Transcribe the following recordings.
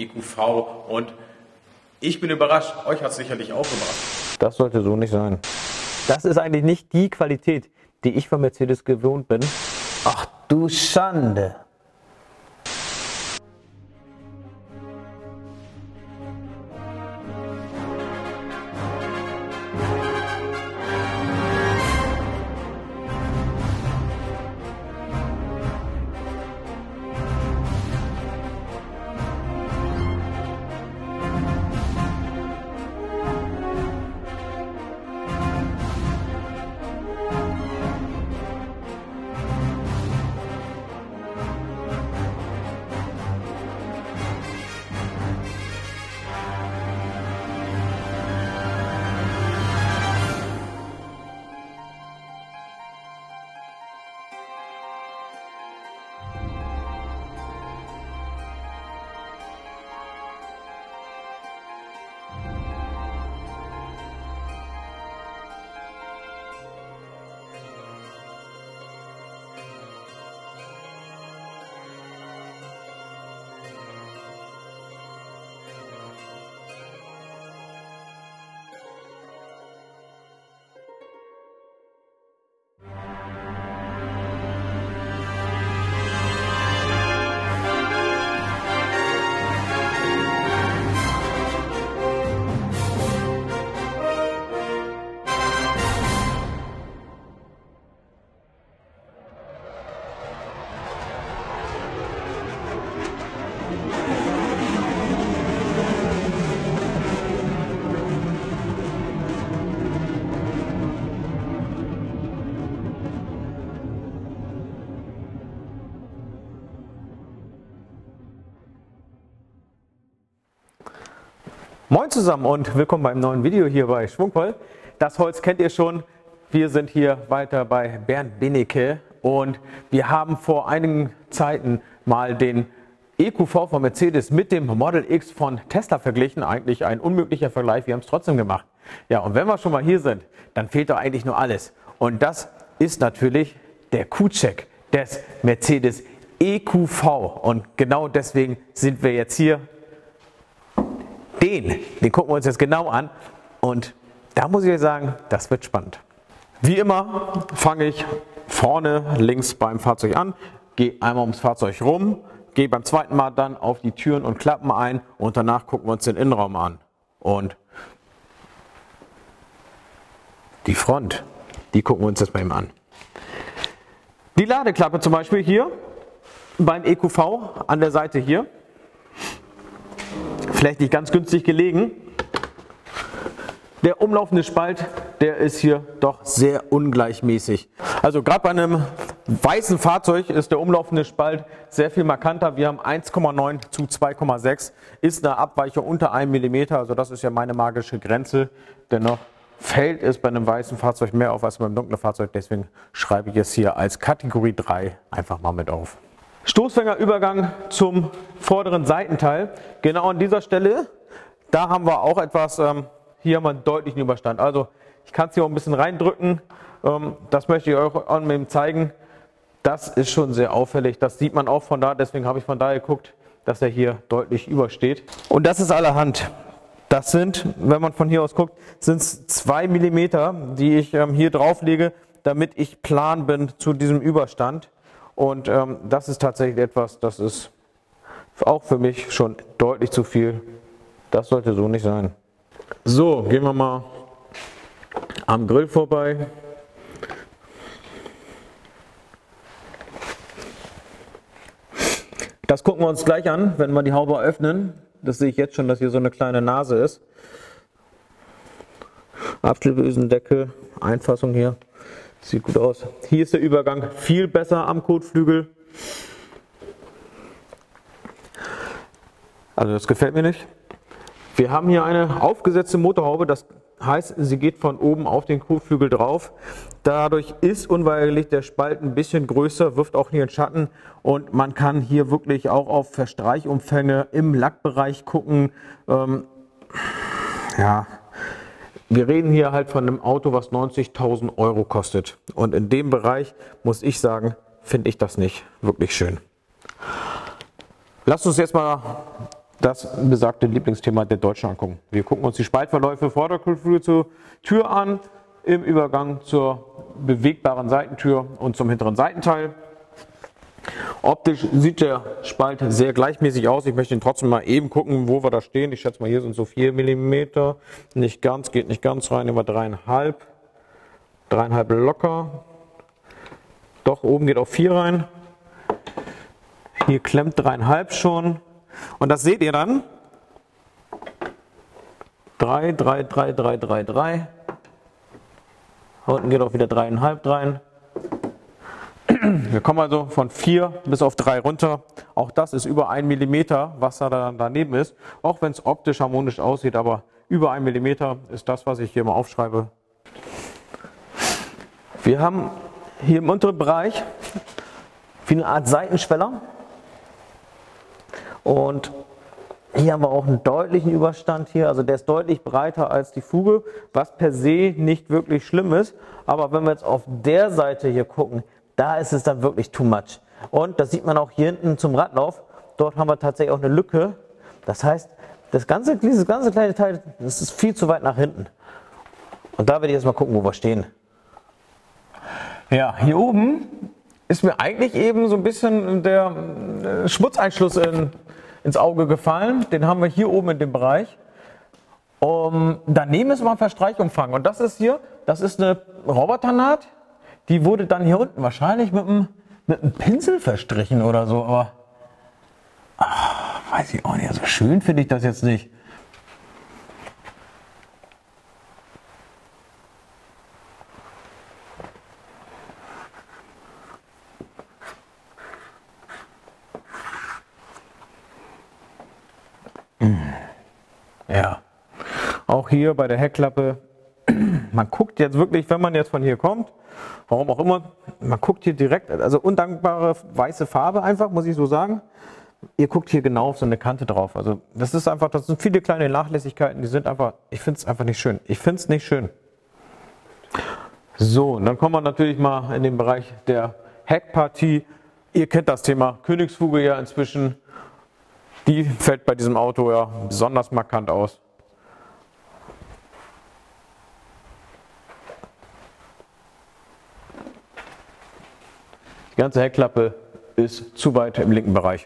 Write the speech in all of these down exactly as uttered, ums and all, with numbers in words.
E Q V, und ich bin überrascht, euch hat es sicherlich auch überrascht. Das sollte so nicht sein. Das ist eigentlich nicht die Qualität, die ich von Mercedes gewohnt bin. Ach du Schande! Moin zusammen und willkommen beim neuen Video hier bei Schwungvoll. Das Holz kennt ihr schon. Wir sind hier weiter bei Bernd Benecke und wir haben vor einigen Zeiten mal den E Q V von Mercedes mit dem Model X von Tesla verglichen. Eigentlich ein unmöglicher Vergleich, wir haben es trotzdem gemacht. Ja, und wenn wir schon mal hier sind, dann fehlt doch eigentlich nur alles. Und das ist natürlich der Q-Check des Mercedes E Q V. Und genau deswegen sind wir jetzt hier. Den, den gucken wir uns jetzt genau an und da muss ich sagen, das wird spannend. Wie immer fange ich vorne links beim Fahrzeug an, gehe einmal ums Fahrzeug rum, gehe beim zweiten Mal dann auf die Türen und Klappen ein und danach gucken wir uns den Innenraum an. Und die Front, die gucken wir uns jetzt mal eben an. Die Ladeklappe zum Beispiel hier beim E Q V an der Seite hier. Vielleicht nicht ganz günstig gelegen. Der umlaufende Spalt, der ist hier doch sehr ungleichmäßig. Also gerade bei einem weißen Fahrzeug ist der umlaufende Spalt sehr viel markanter. Wir haben eins Komma neun zu zwei Komma sechs, ist eine Abweichung unter einem Millimeter. Also das ist ja meine magische Grenze. Dennoch fällt es bei einem weißen Fahrzeug mehr auf als beim dunklen Fahrzeug. Deswegen schreibe ich es hier als Kategorie drei einfach mal mit auf. Stoßfängerübergang zum vorderen Seitenteil. Genau an dieser Stelle, da haben wir auch etwas, ähm, hier haben wir einen deutlichen Überstand. Also ich kann es hier auch ein bisschen reindrücken, ähm, das möchte ich euch auch mal zeigen. Das ist schon sehr auffällig, das sieht man auch von da, deswegen habe ich von da geguckt, dass er hier deutlich übersteht. Und das ist allerhand. Das sind, wenn man von hier aus guckt, sind es zwei Millimeter, die ich ähm, hier drauf lege, damit ich plan bin zu diesem Überstand. Und ähm, das ist tatsächlich etwas, das ist auch für mich schon deutlich zu viel. Das sollte so nicht sein. So, gehen wir mal am Grill vorbei. Das gucken wir uns gleich an, wenn wir die Haube öffnen. Das sehe ich jetzt schon, dass hier so eine kleine Nase ist. Abstellbösendeckel, Einfassung hier. Sieht gut aus. Hier ist der Übergang viel besser am Kotflügel. Also das gefällt mir nicht. Wir haben hier eine aufgesetzte Motorhaube, das heißt, sie geht von oben auf den Kotflügel drauf. Dadurch ist unweigerlich der Spalt ein bisschen größer, wirft auch hier einen Schatten und man kann hier wirklich auch auf Verstreichumfänge im Lackbereich gucken. Ähm, ja. Wir reden hier halt von einem Auto, was neunzigtausend Euro kostet. Und in dem Bereich, muss ich sagen, finde ich das nicht wirklich schön. Lasst uns jetzt mal das besagte Lieblingsthema der Deutschen angucken. Wir gucken uns die Spaltverläufe Vorderkotflügel zur Tür an, im Übergang zur bewegbaren Seitentür und zum hinteren Seitenteil. Optisch sieht der Spalt sehr gleichmäßig aus. Ich möchte ihn trotzdem mal eben gucken, wo wir da stehen. Ich schätze mal, hier sind so vier Millimeter. Nicht ganz, geht nicht ganz rein, immer dreieinhalb. Dreieinhalb locker. Doch, oben geht auch vier rein. Hier klemmt dreieinhalb schon. Und das seht ihr dann. drei, drei, drei, drei, drei, drei. Unten geht auch wieder dreieinhalb rein. Wir kommen also von vier bis auf drei runter. Auch das ist über ein Millimeter, was da dann daneben ist. Auch wenn es optisch harmonisch aussieht, aber über ein Millimeter ist das, was ich hier mal aufschreibe. Wir haben hier im unteren Bereich wie eine Art Seitenschweller. Und hier haben wir auch einen deutlichen Überstand hier. Also der ist deutlich breiter als die Fuge, was per se nicht wirklich schlimm ist. Aber wenn wir jetzt auf der Seite hier gucken, da ist es dann wirklich too much. Und das sieht man auch hier hinten zum Radlauf. Dort haben wir tatsächlich auch eine Lücke. Das heißt, das ganze, dieses ganze kleine Teil, das ist viel zu weit nach hinten. Und da werde ich jetzt mal gucken, wo wir stehen. Ja, hier oben ist mir eigentlich eben so ein bisschen der Schmutzeinschluss in, ins Auge gefallen. Den haben wir hier oben in dem Bereich. Um, daneben ist mal ein Verstreichumfang. Und das ist hier, das ist eine Roboternaht. Die wurde dann hier unten wahrscheinlich mit einem, mit einem Pinsel verstrichen oder so, aber ach, weiß ich auch nicht, so schön finde ich das jetzt nicht. Ja, auch hier bei der Heckklappe, man guckt jetzt wirklich, wenn man jetzt von hier kommt, warum auch immer, man guckt hier direkt, also undankbare weiße Farbe einfach, muss ich so sagen. Ihr guckt hier genau auf so eine Kante drauf. Also das ist einfach, das sind viele kleine Nachlässigkeiten, die sind einfach, ich finde es einfach nicht schön. Ich finde es nicht schön. So, und dann kommen wir natürlich mal in den Bereich der Heckpartie. Ihr kennt das Thema Königsfuge ja inzwischen. Die fällt bei diesem Auto ja besonders markant aus. Die ganze Heckklappe ist zu weit im linken Bereich.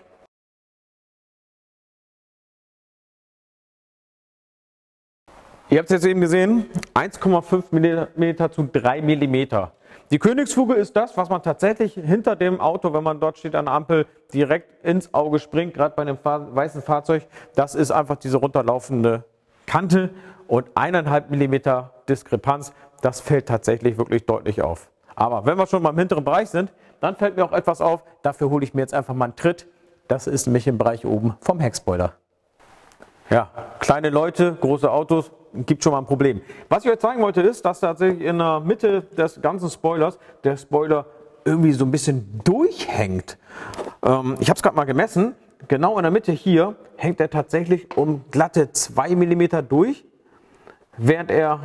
Ihr habt es jetzt eben gesehen, eins Komma fünf Millimeter zu drei Millimeter. Die Königsfuge ist das, was man tatsächlich hinter dem Auto, wenn man dort steht an der Ampel, direkt ins Auge springt, gerade bei einem weißen Fahrzeug. Das ist einfach diese runterlaufende Kante und eineinhalb Millimeter Diskrepanz. Das fällt tatsächlich wirklich deutlich auf. Aber wenn wir schon mal im hinteren Bereich sind, dann fällt mir auch etwas auf. Dafür hole ich mir jetzt einfach mal einen Tritt. Das ist nämlich im Bereich oben vom Heckspoiler. Ja, kleine Leute, große Autos, gibt schon mal ein Problem. Was ich euch zeigen wollte ist, dass tatsächlich in der Mitte des ganzen Spoilers der Spoiler irgendwie so ein bisschen durchhängt. Ähm, ich habe es gerade mal gemessen. Genau in der Mitte hier hängt er tatsächlich um glatte zwei Millimeter durch, während er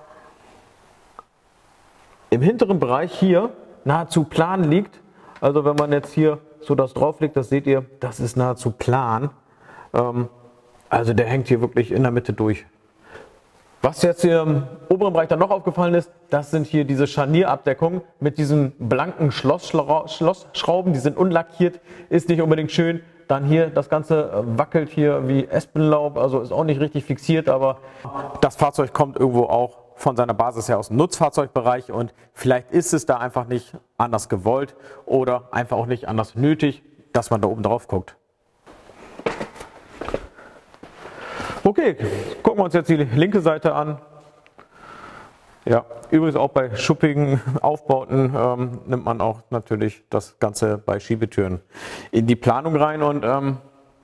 im hinteren Bereich hier nahezu plan liegt. Also wenn man jetzt hier so das drauf legt, das seht ihr, das ist nahezu plan. Ähm, also der hängt hier wirklich in der Mitte durch. Was jetzt hier im oberen Bereich dann noch aufgefallen ist, das sind hier diese Scharnierabdeckungen mit diesen blanken Schlossschrauben, die sind unlackiert, ist nicht unbedingt schön. Dann hier, das Ganze wackelt hier wie Espenlaub, also ist auch nicht richtig fixiert, aber das Fahrzeug kommt irgendwo auch von seiner Basis her aus dem Nutzfahrzeugbereich und vielleicht ist es da einfach nicht anders gewollt oder einfach auch nicht anders nötig, dass man da oben drauf guckt. Okay, gucken wir uns jetzt die linke Seite an. Ja, übrigens auch bei schuppigen Aufbauten ähm, nimmt man auch natürlich das Ganze bei Schiebetüren in die Planung rein und ähm,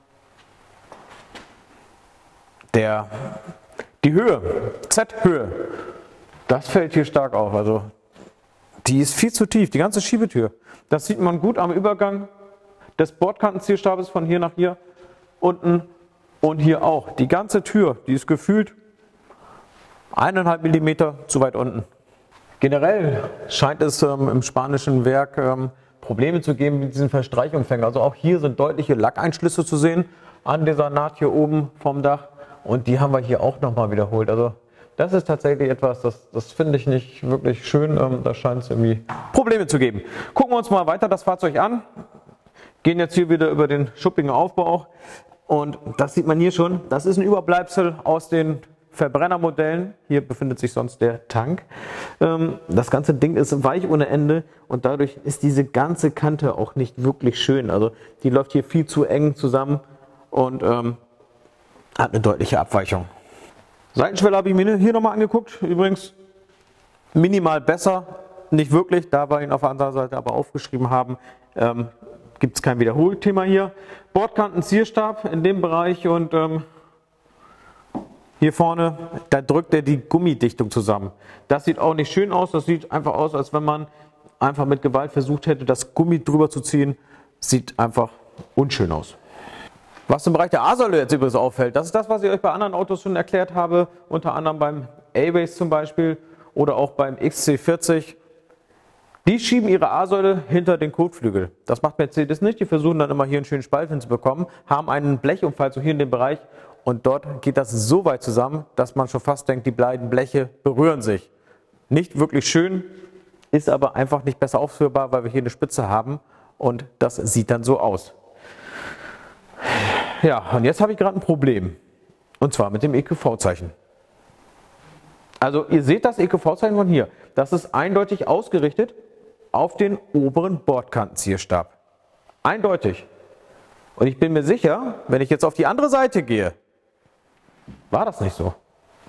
der, die Höhe, Z-Höhe, das fällt hier stark auf. Also die ist viel zu tief, die ganze Schiebetür. Das sieht man gut am Übergang des Bordkantenzielstabes von hier nach hier unten. Und hier auch. Die ganze Tür, die ist gefühlt eineinhalb Millimeter zu weit unten. Generell scheint es ähm, im spanischen Werk ähm, Probleme zu geben mit diesen Verstreichungsfängern. Also auch hier sind deutliche Lackeinschlüsse zu sehen an dieser Naht hier oben vom Dach. Und die haben wir hier auch nochmal wiederholt. Also das ist tatsächlich etwas, das, das finde ich nicht wirklich schön. Ähm, da scheint es irgendwie Probleme zu geben. Gucken wir uns mal weiter das Fahrzeug an. Gehen jetzt hier wieder über den schuppigen Aufbau. Und das sieht man hier schon. Das ist ein Überbleibsel aus den Verbrennermodellen. Hier befindet sich sonst der Tank. Ähm, das ganze Ding ist weich ohne Ende. Und dadurch ist diese ganze Kante auch nicht wirklich schön. Also die läuft hier viel zu eng zusammen. Und ähm, hat eine deutliche Abweichung. Seitenschwelle habe ich mir hier nochmal angeguckt. Übrigens minimal besser, nicht wirklich, da wir ihn auf der anderen Seite aber aufgeschrieben haben, ähm, gibt es kein Wiederholthema hier. Bordkanten, Zierstab in dem Bereich und ähm, hier vorne, da drückt er die Gummidichtung zusammen. Das sieht auch nicht schön aus, das sieht einfach aus, als wenn man einfach mit Gewalt versucht hätte, das Gummi drüber zu ziehen. Sieht einfach unschön aus. Was im Bereich der A-Säule jetzt übrigens auffällt, das ist das, was ich euch bei anderen Autos schon erklärt habe, unter anderem beim A-Base zum Beispiel oder auch beim X C vierzig. Die schieben ihre A-Säule hinter den Kotflügel. Das macht Mercedes nicht, die versuchen dann immer hier einen schönen Spalt hinzubekommen, haben einen Blechumfall so hier in dem Bereich und dort geht das so weit zusammen, dass man schon fast denkt, die beiden Bleche berühren sich. Nicht wirklich schön, ist aber einfach nicht besser ausführbar, weil wir hier eine Spitze haben und das sieht dann so aus. Ja, und jetzt habe ich gerade ein Problem. Und zwar mit dem E Q V-Zeichen. Also ihr seht das E Q V-Zeichen von hier. Das ist eindeutig ausgerichtet auf den oberen Bordkantenzierstab. Eindeutig. Und ich bin mir sicher, wenn ich jetzt auf die andere Seite gehe, war das nicht so.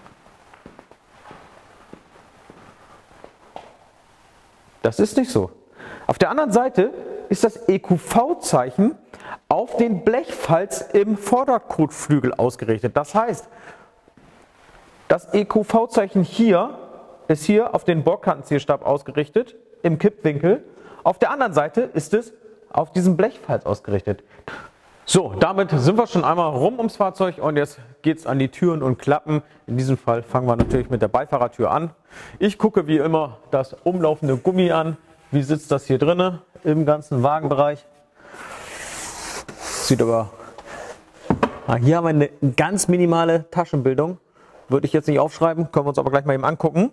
Das ist nicht so. Auf der anderen Seite ist das E Q V-Zeichen auf den Blechfalz im Vorderkotflügel ausgerichtet. Das heißt, das E Q V-Zeichen hier ist hier auf den Bordkantenzierstab ausgerichtet, im Kippwinkel. Auf der anderen Seite ist es auf diesem Blechfalz ausgerichtet. So, damit sind wir schon einmal rum ums Fahrzeug und jetzt geht es an die Türen und Klappen. In diesem Fall fangen wir natürlich mit der Beifahrertür an. Ich gucke wie immer das umlaufende Gummi an. Wie sitzt das hier drinne im ganzen Wagenbereich? Sieht aber... Ah, hier haben wir eine ganz minimale Taschenbildung. Würde ich jetzt nicht aufschreiben, können wir uns aber gleich mal eben angucken.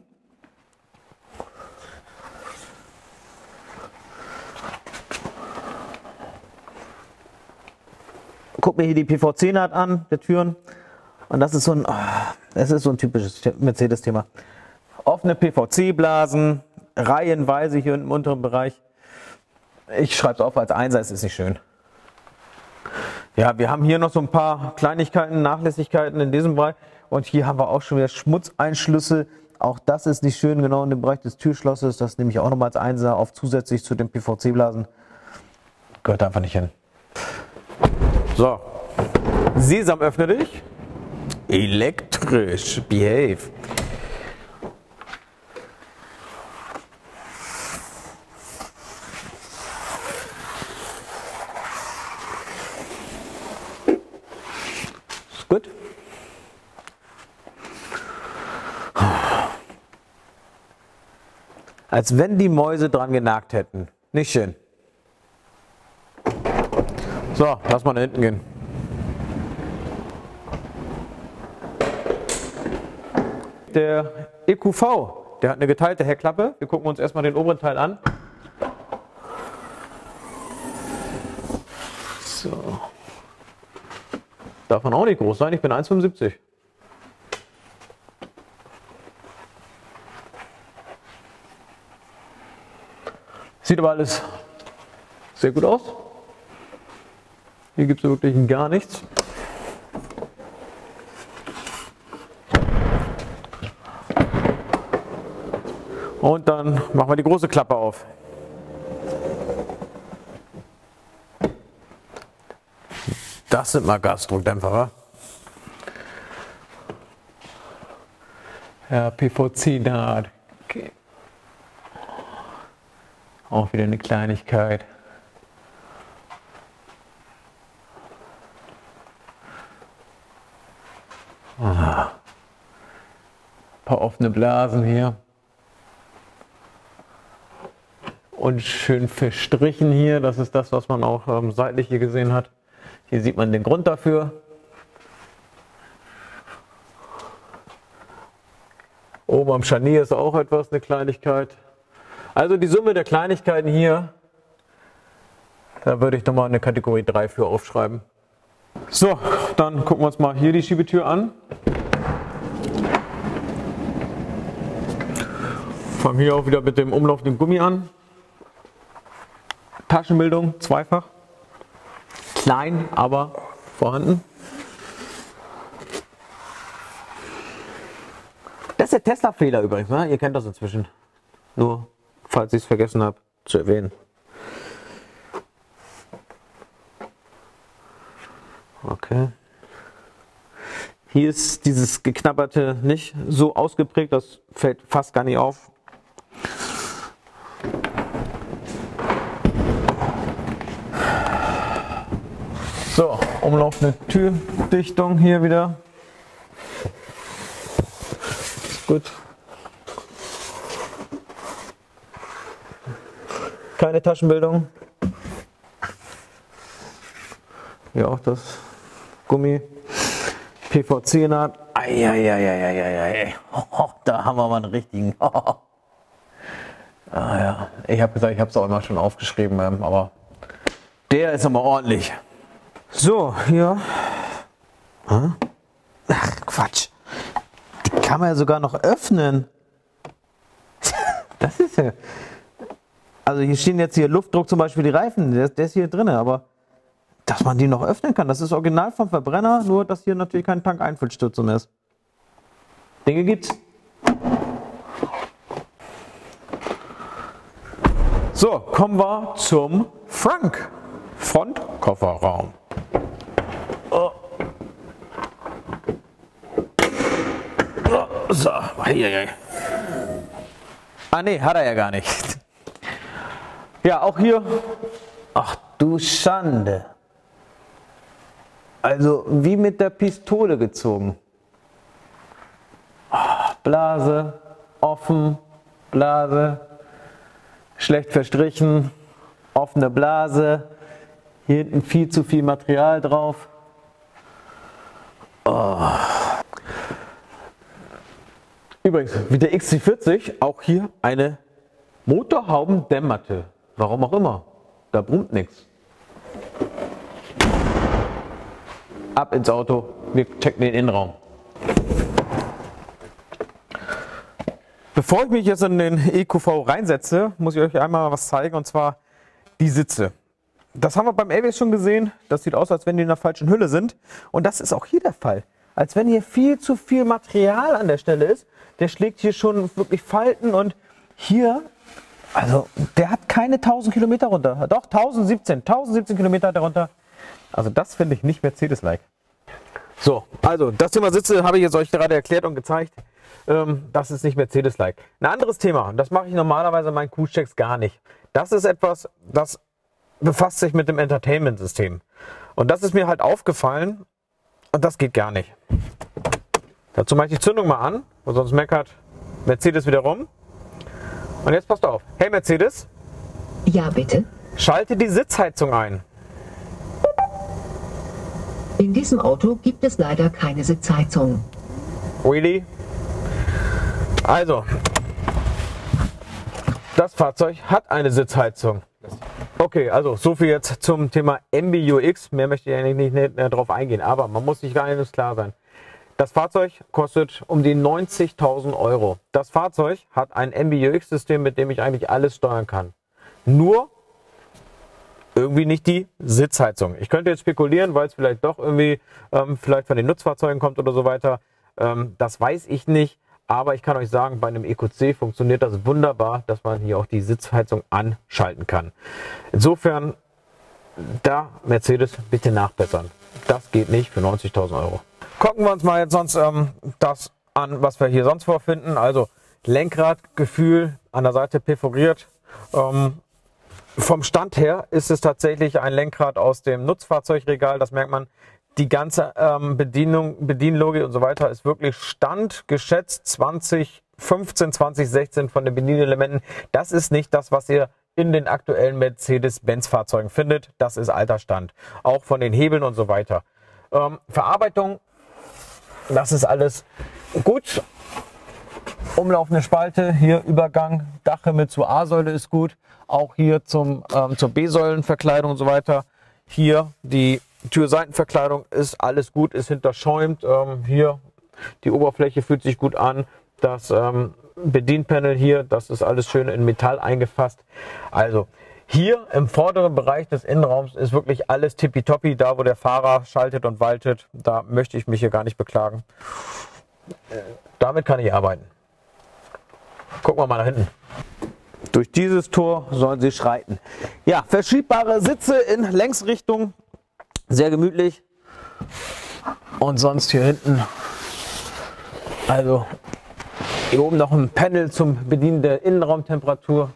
Guck mir hier die P V C-Naht an, der Türen. Und das ist so ein, oh, das ist so ein typisches Mercedes-Thema. Offene P V C-Blasen, reihenweise hier im unteren Bereich. Ich schreibe es auf als Einser, es ist nicht schön. Ja, wir haben hier noch so ein paar Kleinigkeiten, Nachlässigkeiten in diesem Bereich. Und hier haben wir auch schon wieder Schmutzeinschlüsse. Auch das ist nicht schön, genau in dem Bereich des Türschlosses. Das nehme ich auch nochmal als Einser auf, zusätzlich zu den P V C-Blasen. Gehört einfach nicht hin. So, Sesam, öffne dich. Elektrisch, behave. Ist gut. Als wenn die Mäuse dran genagt hätten. Nicht schön. So, lass mal nach hinten gehen. Der E Q V, der hat eine geteilte Heckklappe. Wir gucken uns erstmal den oberen Teil an. So. Darf man auch nicht groß sein, ich bin eins Komma fünfundsiebzig. Sieht aber alles sehr gut aus. Hier gibt es wirklich gar nichts. Und dann machen wir die große Klappe auf. Das sind mal Gasdruckdämpfer, wa? Ja, P V C-Naht. Okay. Auch wieder eine Kleinigkeit. Ah. Ein paar offene Blasen hier. und schön verstrichen hier. Das ist das, was man auch ähm, seitlich hier gesehen hat. Hier sieht man den Grund dafür. Oben am Scharnier ist auch etwas, eine Kleinigkeit. Also die Summe der Kleinigkeiten hier, da würde ich nochmal eine Kategorie drei für aufschreiben. So, dann gucken wir uns mal hier die Schiebetür an. Fangen hier auch wieder mit dem umlaufenden Gummi an. Taschenbildung, zweifach. Klein, aber vorhanden. Das ist der Tesla-Fehler übrigens, ne? Ihr kennt das inzwischen. Nur, falls ich es vergessen habe zu erwähnen. Okay. Hier ist dieses Geknabberte nicht so ausgeprägt, das fällt fast gar nicht auf. So, umlaufende Türdichtung hier wieder. Ist gut. Keine Taschenbildung. Hier auch das Gummi. P V C-Naht. Eieieiei. Oh, da haben wir mal einen richtigen. Oh. Ah, ja. Ich habe gesagt, ich habe es auch immer schon aufgeschrieben, aber der ist aber ordentlich. So, hier. Hm? Ach, Quatsch. Die kann man ja sogar noch öffnen. Das ist ja. Also hier stehen jetzt hier Luftdruck zum Beispiel die Reifen, der, der ist hier drin, aber dass man die noch öffnen kann, das ist original vom Verbrenner, nur dass hier natürlich kein Tank-Einfüllstütze mehr ist. Dinge gibt's. So, kommen wir zum Frank. Frontkofferraum. Oh. Oh, so, hier. Ah ne, hat er ja gar nicht. Ja, auch hier. Ach du Schande. Also wie mit der Pistole gezogen. Blase, offen, Blase, schlecht verstrichen, offene Blase. Hier hinten viel zu viel Material drauf. Oh. Übrigens, wie der X C vierzig, auch hier eine Motorhaubendämmmatte. Warum auch immer. Da brummt nichts. Ab ins Auto, wir checken den Innenraum. Bevor ich mich jetzt in den E Q V reinsetze, muss ich euch einmal was zeigen, und zwar die Sitze. Das haben wir beim Airways schon gesehen. Das sieht aus, als wenn die in der falschen Hülle sind. Und das ist auch hier der Fall. Als wenn hier viel zu viel Material an der Stelle ist. Der schlägt hier schon wirklich Falten, und hier, also der hat keine tausend Kilometer runter. Doch, tausendsiebzehn Kilometer hat er runter. Also das finde ich nicht Mercedes-like. So, also das Thema Sitze habe ich jetzt euch gerade erklärt und gezeigt. Ähm, das ist nicht Mercedes-like. Ein anderes Thema, das mache ich normalerweise in meinen Cruise-Checks gar nicht. Das ist etwas, das befasst sich mit dem Entertainment-System. Und das ist mir halt aufgefallen, und das geht gar nicht. Dazu mache ich die Zündung mal an, und sonst meckert Mercedes wieder rum. Und jetzt passt auf. Hey Mercedes. Ja, bitte. Schalte die Sitzheizung ein. In diesem Auto gibt es leider keine Sitzheizung. Really? Also, das Fahrzeug hat eine Sitzheizung. Okay, also so viel jetzt zum Thema M B U X. Mehr möchte ich eigentlich nicht mehr drauf eingehen, aber man muss sich gar eines klar sein. Das Fahrzeug kostet um die neunzigtausend Euro. Das Fahrzeug hat ein M B U X-System, mit dem ich eigentlich alles steuern kann. Nur irgendwie nicht die Sitzheizung. Ich könnte jetzt spekulieren, weil es vielleicht doch irgendwie ähm, vielleicht von den Nutzfahrzeugen kommt oder so weiter. Ähm, das weiß ich nicht. Aber ich kann euch sagen, bei einem E Q C funktioniert das wunderbar, dass man hier auch die Sitzheizung anschalten kann. Insofern, da Mercedes bitte nachbessern. Das geht nicht für neunzigtausend Euro. Gucken wir uns mal jetzt sonst ähm, das an, was wir hier sonst vorfinden. Also Lenkradgefühl an der Seite perforiert. Ähm, vom Stand her ist es tatsächlich ein Lenkrad aus dem Nutzfahrzeugregal. Das merkt man. Die ganze ähm, Bedienung, Bedienlogik und so weiter ist wirklich Stand, geschätzt zwanzig fünfzehn, zwanzig sechzehn von den Bedienelementen. Das ist nicht das, was ihr in den aktuellen Mercedes-Benz-Fahrzeugen findet. Das ist alter Stand. Auch von den Hebeln und so weiter. Ähm, Verarbeitung, das ist alles gut. Umlaufende Spalte, hier Übergang, Dachhimmel zur A-Säule ist gut. Auch hier zum, ähm, zur B-Säulenverkleidung und so weiter. Hier die Türseitenverkleidung ist alles gut, ist hinterschäumt. Ähm, hier die Oberfläche fühlt sich gut an. Das ähm, Bedienpanel hier, das ist alles schön in Metall eingefasst. Also hier im vorderen Bereich des Innenraums ist wirklich alles tippitoppi. Da wo der Fahrer schaltet und waltet, da möchte ich mich hier gar nicht beklagen. Damit kann ich arbeiten. Gucken wir mal nach hinten. Durch dieses Tor sollen sie schreiten. Ja, verschiebbare Sitze in Längsrichtung. Sehr gemütlich. Und sonst hier hinten, also hier oben noch ein Panel zum Bedienen der Innenraumtemperatur.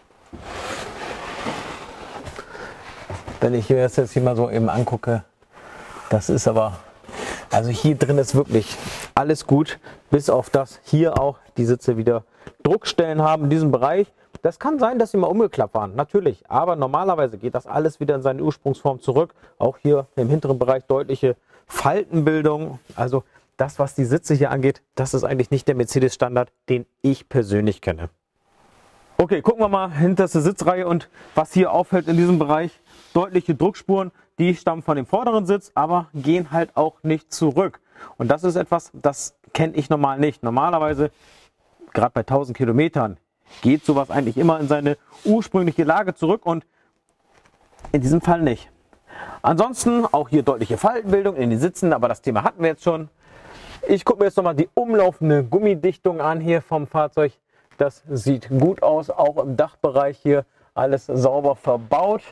Wenn ich mir das jetzt hier mal so eben angucke, das ist aber, also hier drin ist wirklich alles gut, bis auf das hier auch die Sitze wieder Druckstellen haben in diesem Bereich. Das kann sein, dass sie mal umgeklappt waren, natürlich, aber normalerweise geht das alles wieder in seine Ursprungsform zurück. Auch hier im hinteren Bereich deutliche Faltenbildung. Also das, was die Sitze hier angeht, das ist eigentlich nicht der Mercedes-Standard, den ich persönlich kenne. Okay, gucken wir mal hinterste Sitzreihe und was hier auffällt in diesem Bereich. Deutliche Druckspuren, die stammen von dem vorderen Sitz, aber gehen halt auch nicht zurück. Und das ist etwas, das kenne ich normal nicht. Normalerweise, gerade bei tausend Kilometern, geht sowas eigentlich immer in seine ursprüngliche Lage zurück und in diesem Fall nicht. Ansonsten auch hier deutliche Faltenbildung in den Sitzen, aber das Thema hatten wir jetzt schon. Ich gucke mir jetzt nochmal die umlaufende Gummidichtung an hier vom Fahrzeug. Das sieht gut aus, auch im Dachbereich hier alles sauber verbaut.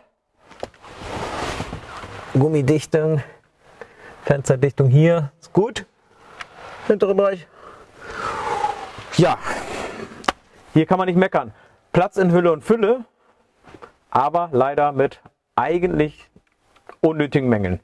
Gummidichtung, Fensterdichtung hier ist gut. Hinterer Bereich. Ja, hier kann man nicht meckern. Platz in Hülle und Fülle, aber leider mit eigentlich unnötigen Mängeln.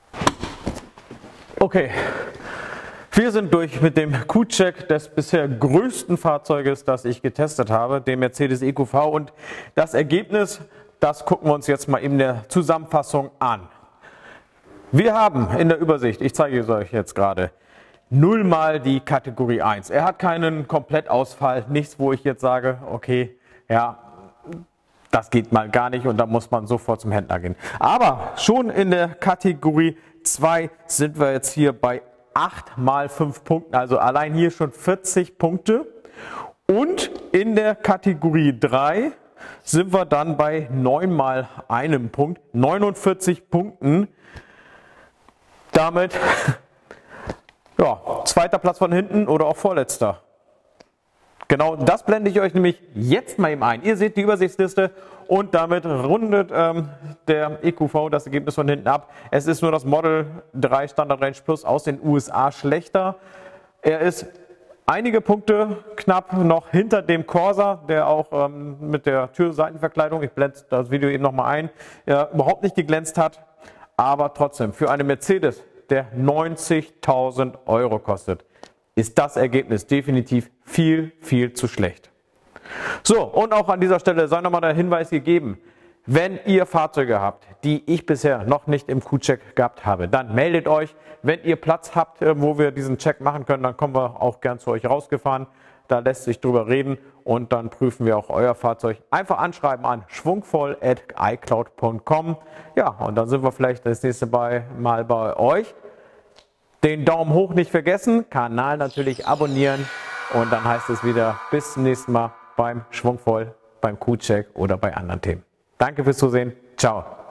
Okay, wir sind durch mit dem Q-Check des bisher größten Fahrzeuges, das ich getestet habe, dem Mercedes E Q V. Und das Ergebnis, das gucken wir uns jetzt mal in der Zusammenfassung an. Wir haben in der Übersicht, ich zeige es euch jetzt gerade, null mal die Kategorie eins. Er hat keinen Komplettausfall, nichts, wo ich jetzt sage, okay, ja, das geht mal gar nicht und da muss man sofort zum Händler gehen. Aber schon in der Kategorie zwei sind wir jetzt hier bei acht mal fünf Punkten, also allein hier schon vierzig Punkte. Und in der Kategorie drei sind wir dann bei neun mal einem Punkt, neunundvierzig Punkten. Damit ja, zweiter Platz von hinten oder auch vorletzter. Genau das blende ich euch nämlich jetzt mal eben ein. Ihr seht die Übersichtsliste und damit rundet ähm, der E Q V das Ergebnis von hinten ab. Es ist nur das Model drei Standard Range Plus aus den U S A schlechter. Er ist einige Punkte knapp noch hinter dem Corsa, der auch ähm, mit der Türseitenverkleidung, ich blende das Video eben nochmal ein, ja, überhaupt nicht geglänzt hat. Aber trotzdem, für eine Mercedes, der neunzigtausend Euro kostet, ist das Ergebnis definitiv viel, viel zu schlecht. So, und auch an dieser Stelle sei nochmal der Hinweis gegeben, wenn ihr Fahrzeuge habt, die ich bisher noch nicht im Q-Check gehabt habe, dann meldet euch. Wenn ihr Platz habt, wo wir diesen Check machen können, dann kommen wir auch gern zu euch rausgefahren. Da lässt sich drüber reden und dann prüfen wir auch euer Fahrzeug. Einfach anschreiben an schwungvoll at i cloud punkt com. Ja, und dann sind wir vielleicht das nächste Mal bei euch. Den Daumen hoch nicht vergessen, Kanal natürlich abonnieren und dann heißt es wieder bis zum nächsten Mal beim Schwungvoll, beim Q-Check oder bei anderen Themen. Danke fürs Zusehen. Ciao.